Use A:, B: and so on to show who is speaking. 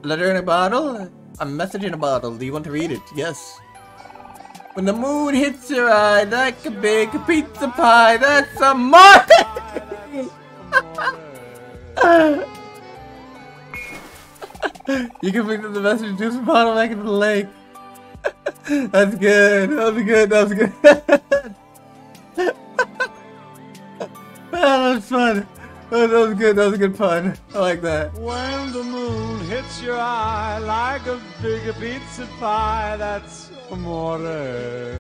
A: letter in a bottle? A message in a bottle. Do you want to read it? Yes. When the moon hits your eye like a big pizza pie, that's amore! You can bring the message to the bottle back into the lake. That's good. That was good. That was good. That was fun. That was good. That was a good pun. I like that.
B: When the moon hits your eye like a big pizza pie, that's amore.